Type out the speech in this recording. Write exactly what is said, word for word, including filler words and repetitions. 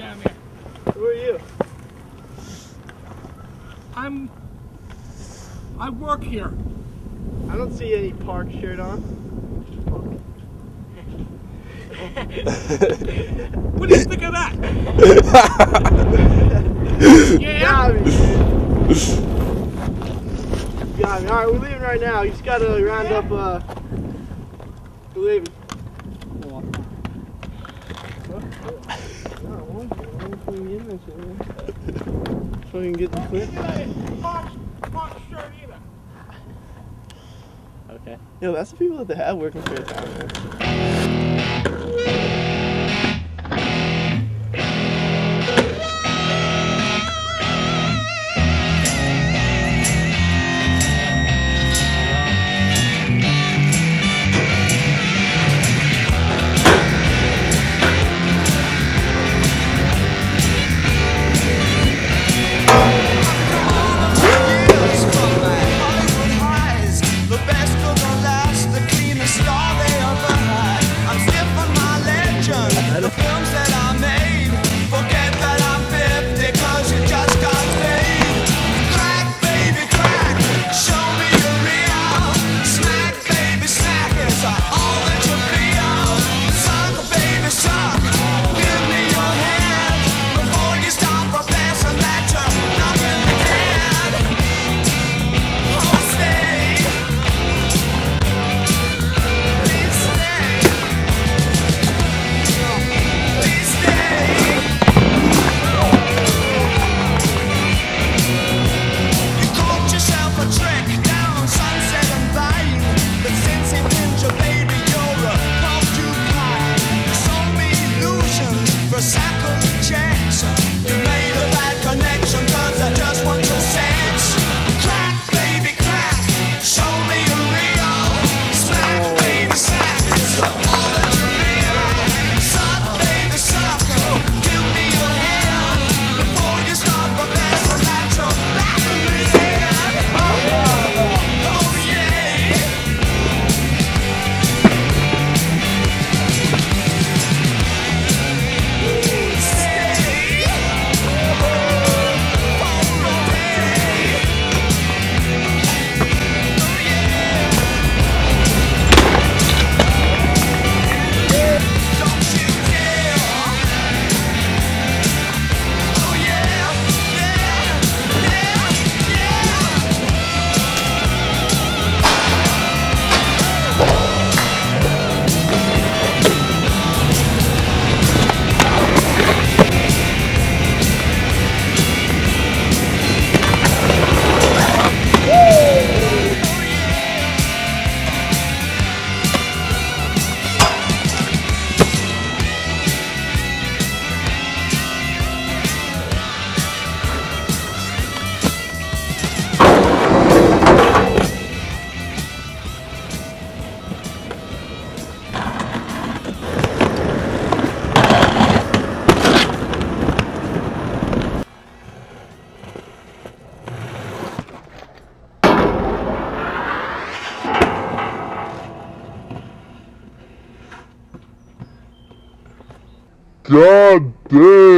down there. Who are you? I'm... I work here. I don't see any park shirt on. What do you think of that? Yeah. Got me, dude. Got me. Alright, we're leaving right now. You just gotta round up, uh... We're leaving. So we can get the clip. Park, park shirt either. Okay. Yo, that's the people that they have working for a town, man. God damn!